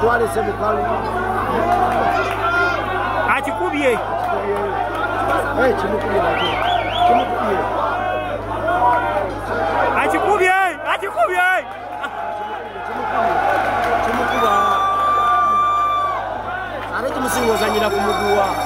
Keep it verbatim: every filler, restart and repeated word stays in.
Mutwale semukali. Akikubye. Eh, kimukubye nate. Kimukubye. Akikubye, akikubye. Kimukuba. Ate kimusingoza nyina kumuguwa.